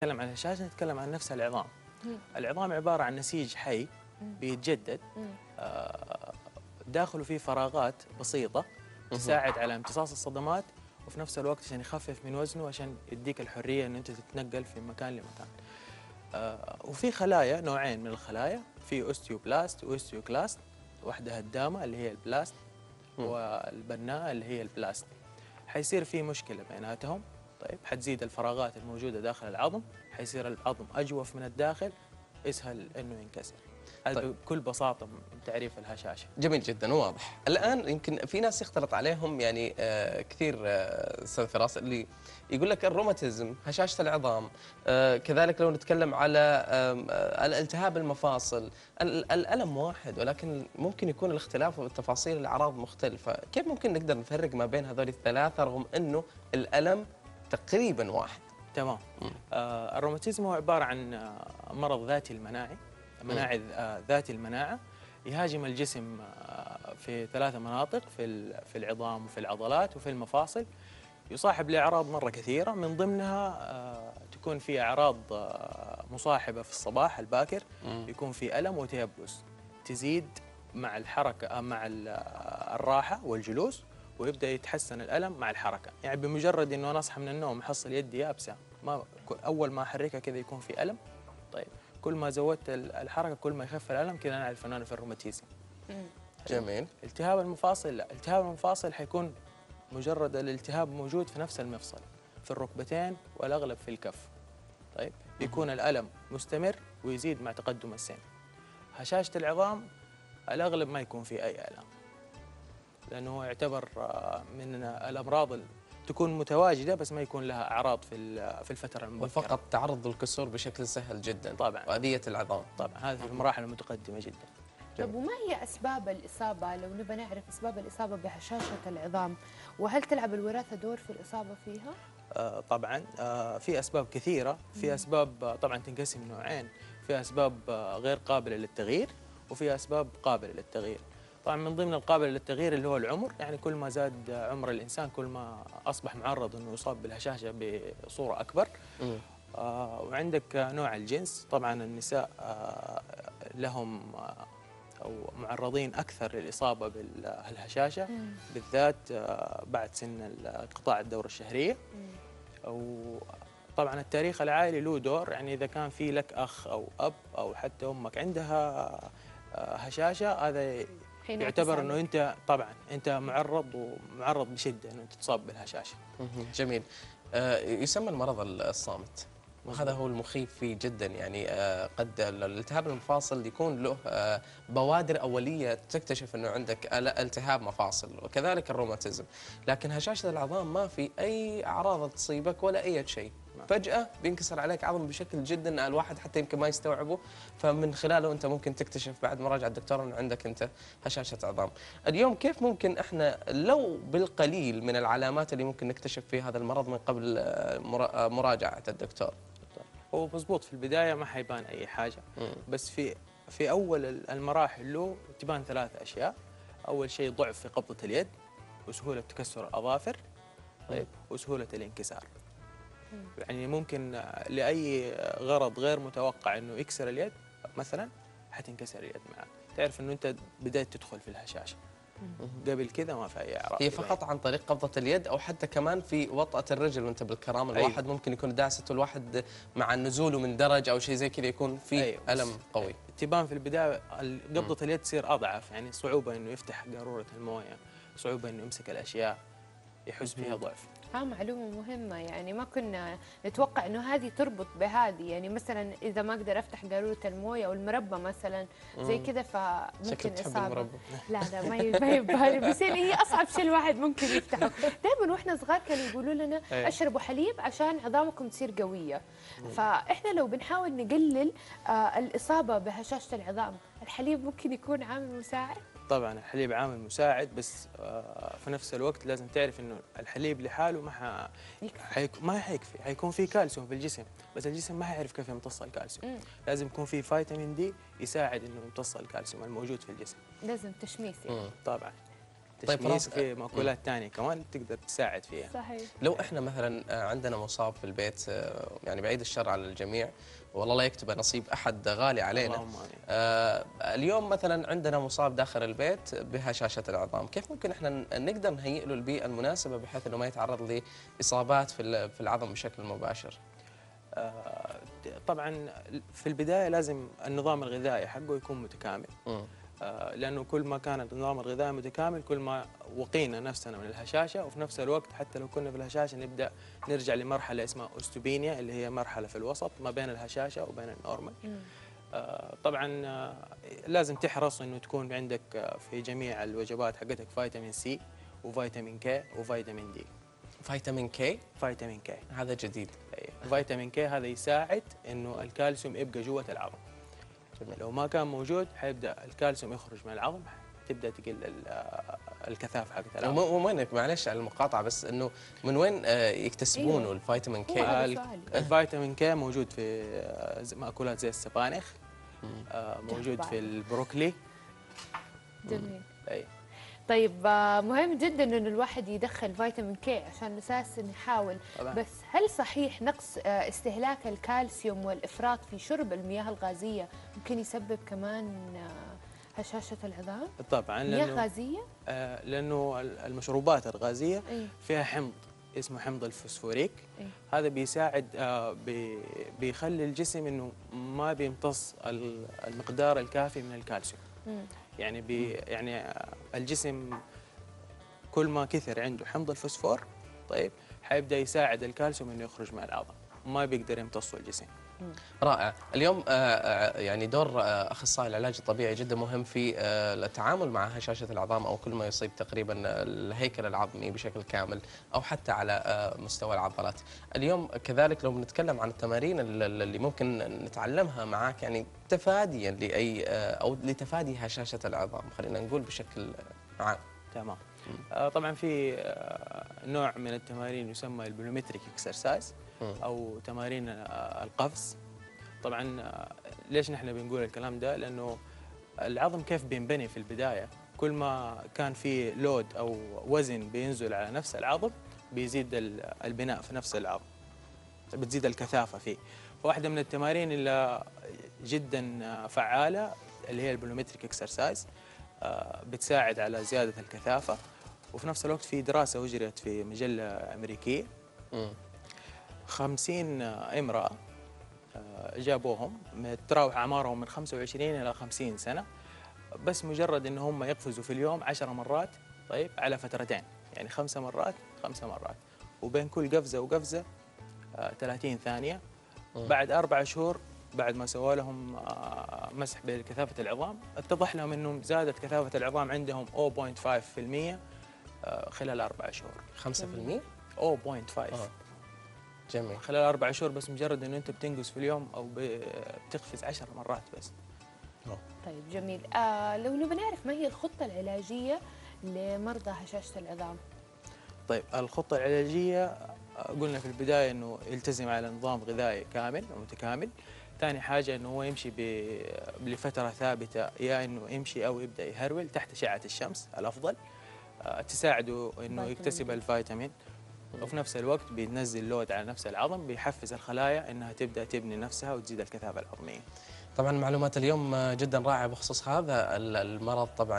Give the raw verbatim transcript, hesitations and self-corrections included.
نتكلم عن الهشاشة نتكلم عن نفس العظام. العظام عبارة عن نسيج حي بيتجدد، آه، داخله فيه فراغات بسيطة تساعد على امتصاص الصدمات، وفي نفس الوقت عشان يخفف من وزنه عشان يديك الحرية ان انت تتنقل في مكان لمكان. آه، وفي خلايا نوعين من الخلايا، في اوستيوبلاست واوستيوكلاست، واحدة هدامة اللي هي البلاست والبناءة اللي هي البلاست. حيصير في مشكلة بيناتهم، طيب حتزيد الفراغات الموجودة داخل العظم، حيصير العظم أجوف من الداخل، يسهل إنه ينكسر. هذا طيب. بكل بساطة تعريف الهشاشة. جميل جدا وواضح. الآن يمكن في ناس يختلط عليهم يعني آه كثير آه، أستاذ فراس، اللي يقول لك الروماتيزم، هشاشة العظام، آه كذلك لو نتكلم على آه الالتهاب المفاصل، الألم واحد ولكن ممكن يكون الاختلاف والتفاصيل الأعراض مختلفة. كيف ممكن نقدر نفرق ما بين هذول الثلاثة رغم أنه الألم تقريبا واحد؟ تمام. آه الروماتيزم هو عبارة عن آه مرض ذاتي المناعي، مناعي آه ذاتي المناعة، يهاجم الجسم آه في ثلاث مناطق، في في العظام وفي العضلات وفي المفاصل. يصاحب لأعراض مرة كثيرة، من ضمنها آه تكون في أعراض آه مصاحبة في الصباح الباكر، يكون في ألم وتيبس تزيد مع الحركة آه مع الراحة والجلوس، ويبدأ يتحسن الألم مع الحركة. يعني بمجرد إنه أنا أصحى من النوم أحصل يدي يابسة، ما أول ما أحركها كذا يكون في ألم. طيب كل ما زودت الحركة كل ما يخف الألم، كذا نعرف أنه أنا في الروماتيزم. جميل. التهاب المفاصل لا، التهاب المفاصل حيكون مجرد الالتهاب موجود في نفس المفصل، في الركبتين والأغلب في الكف. طيب يكون الألم مستمر ويزيد مع تقدم السن. هشاشة العظام الأغلب ما يكون فيه أي ألم، لأنه يعتبر من الأمراض اللي تكون متواجدة بس ما يكون لها أعراض في في الفترة المبكرة، وفقط تعرض للكسور بشكل سهل جدا طبعا، وأذية العظام. طبعا هذه في المراحل المتقدمة جدا. طيب وما هي أسباب الإصابة، لو نبى نعرف أسباب الإصابة بهشاشة العظام، وهل تلعب الوراثة دور في الإصابة فيها؟ آه طبعا آه في أسباب كثيرة، في أسباب آه طبعا تنقسم نوعين، في أسباب آه غير قابلة للتغيير وفي أسباب قابلة للتغيير. طبعا من ضمن القابل للتغيير اللي هو العمر، يعني كل ما زاد عمر الإنسان كل ما أصبح معرض أنه يصاب بالهشاشة بصورة أكبر. آه وعندك نوع الجنس، طبعا النساء آه لهم آه أو معرضين أكثر للإصابة بالهشاشة، بالذات آه بعد سن انقطاع الدورة الشهرية. وطبعا التاريخ العائلي له دور، يعني إذا كان في لك أخ أو أب أو حتى أمك عندها آه هشاشة، هذا يعتبر انه انت طبعا انت معرض ومعرض بشده انه انت تصاب بالهشاشه. جميل. آه يسمى المرض الصامت، وهذا هو المخيف فيه جدا. يعني آه قد الالتهاب المفاصل يكون له آه بوادر اوليه تكتشف انه عندك التهاب مفاصل، وكذلك الروماتيزم، لكن هشاشه العظام ما في اي اعراض تصيبك ولا اي شيء، فجأة بينكسر عليك عظم بشكل جدا الواحد حتى يمكن ما يستوعبه، فمن خلاله انت ممكن تكتشف بعد مراجعه الدكتور انه عندك انت هشاشه عظام. اليوم كيف ممكن احنا لو بالقليل من العلامات اللي ممكن نكتشف فيها هذا المرض من قبل مراجعه الدكتور؟ هو مضبوط، في البدايه ما حيبان اي حاجه، بس في في اول المراحل له تبان ثلاث اشياء. اول شيء ضعف في قبضه اليد، وسهوله تكسر الاظافر، طيب وسهوله الانكسار. يعني ممكن لاي غرض غير متوقع انه يكسر اليد مثلا حتنكسر اليد معك، تعرف انه انت بدأت تدخل في الهشاشه. قبل كذا ما في اي اعراض. هي فقط عن طريق قبضه اليد او حتى كمان في وطأة الرجل وانت بالكرام، الواحد أيوة. ممكن يكون داسته الواحد مع نزوله من درج او شيء زي كذا يكون في أيوة. الم قوي. تبان في البدايه قبضه اليد تصير اضعف، يعني صعوبه انه يفتح قاروره المويه، صعوبه انه يمسك الاشياء، يحس فيها ضعف. ها معلومة مهمة، يعني ما كنا نتوقع انه هذه تربط بهذه، يعني مثلا اذا ما اقدر افتح قارورة المويه او المربى مثلا زي كذا فممكن اصابة. لا لا ما يبالي، بس يعني هي اصعب شيء الواحد ممكن يفتحه. دائما واحنا صغار كانوا يقولوا لنا اشربوا حليب عشان عظامكم تصير قوية، فاحنا لو بنحاول نقلل آه الاصابة بهشاشة العظام، الحليب ممكن يكون عامل مساعد. طبعا الحليب عامل مساعد، بس في نفس الوقت لازم تعرف انه الحليب لحاله ما ح... حيك... ما حيكفي، حيكون في كالسيوم في الجسم، بس الجسم ما حيعرف كيف يمتص الكالسيوم. مم. لازم يكون في فيتامين دي يساعد انه يمتص الكالسيوم الموجود في الجسم. لازم تشميس يعني. طبعا. تشميس، وفي مأكولات ثانيه كمان تقدر تساعد فيها. صحيح. لو احنا مثلا عندنا مصاب في البيت، يعني بعيد الشر على الجميع، والله لا يكتب نصيب احد غالي علينا. آه اليوم مثلا عندنا مصاب داخل البيت بهشاشه العظام، كيف ممكن احنا نقدر نهيئ له البيئه المناسبه بحيث انه ما يتعرض لاصابات في في العظم بشكل مباشر؟ آه طبعا في البدايه لازم النظام الغذائي حقه يكون متكامل. م. آه لانه كل ما كان النظام الغذائي متكامل كل ما وقينا نفسنا من الهشاشه، وفي نفس الوقت حتى لو كنا في الهشاشه نبدا نرجع لمرحله اسمها اوستوبينيا، اللي هي مرحله في الوسط ما بين الهشاشه وبين النورمال. آه طبعا آه لازم تحرص انه تكون عندك آه في جميع الوجبات حقتك فيتامين سي وفيتامين كي وفيتامين دي. فيتامين كي؟ فيتامين كي هذا جديد. فيتامين كي هذا يساعد انه الكالسيوم يبقى جوه العظم. جميل. لو ما كان موجود حيبدا الكالسيوم يخرج من العظم، تبدا تقل الكثافه حقت العظم. ومن وين، معلش على المقاطعه، بس انه من وين يكتسبونه الفيتامين كي؟ الفيتامين كي موجود في مأكولات زي السبانخ، موجود في البروكلي. جميل. اي طيب مهم جدا انه الواحد يدخل فيتامين كي عشان اساس نحاول. طبعا. بس هل صحيح نقص استهلاك الكالسيوم والافراط في شرب المياه الغازيه ممكن يسبب كمان هشاشه العظام؟ طبعا. مياه غازيه؟ آه لانه المشروبات الغازيه أي. فيها حمض اسمه حمض الفوسفوريك. أي. هذا بيساعد آه بي بيخلي الجسم انه ما بيمتص المقدار الكافي من الكالسيوم. م. يعني بي يعني الجسم كل ما كثر عنده حمض الفوسفور، طيب حيبدا يساعد الكالسيوم انه يخرج من العظم، ما بيقدر يمتصه الجسم. رائع. اليوم يعني دور اخصائي العلاج الطبيعي جدا مهم في التعامل مع هشاشه العظام او كل ما يصيب تقريبا الهيكل العظمي بشكل كامل او حتى على مستوى العضلات. اليوم كذلك لو بنتكلم عن التمارين اللي ممكن نتعلمها معك يعني تفاديا لاي او لتفادي هشاشه العظام، خلينا نقول بشكل عام. تمام. طبعا في نوع من التمارين يسمى البلومتريك اكسرسايز او تمارين القفز. طبعا ليش نحن بنقول الكلام ده؟ لانه العظم كيف بينبني في البدايه، كل ما كان في لود او وزن بينزل على نفس العظم بيزيد البناء في نفس العظم، بتزيد الكثافه فيه. فواحده من التمارين اللي جدا فعاله اللي هي البلومتريك اكسرسايز، بتساعد على زياده الكثافه. وفي نفس الوقت في دراسه اجريت في مجله امريكيه، خمسين امراه جابوهم تراوح اعمارهم من خمسة وعشرين الى خمسين سنه، بس مجرد ان هم يقفزوا في اليوم عشر مرات، طيب على فترتين، يعني خمسة مرات خمسة مرات، وبين كل قفزه وقفزه ثلاثين ثانيه. بعد اربع شهور بعد ما سووا لهم مسح بكثافه العظام، اتضح لهم انهم زادت كثافه العظام عندهم صفر فاصلة خمسة بالمئة خلال اربع شهور. خمسة بالمئة؟ صفر فاصلة خمسة. جميل. خلال اربع شهور بس، مجرد انه انت بتنقص في اليوم او بتقفز عشر مرات بس. أوه. طيب جميل. آه لو نبغى نعرف ما هي الخطه العلاجيه لمرضى هشاشه العظام؟ طيب الخطه العلاجيه قلنا في البدايه انه يلتزم على نظام غذائي كامل ومتكامل. ثاني حاجه انه هو يمشي لفتره ثابته، يا انه يمشي او يبدا يهرول تحت اشعه الشمس الافضل، آه تساعده انه يكتسب الفيتامين، وفي نفس الوقت بينزل لود على نفس العظم، بيحفز الخلايا انها تبدا تبني نفسها وتزيد الكثافه العظميه. طبعا معلومات اليوم جدا رائعه بخصوص هذا المرض طبعا.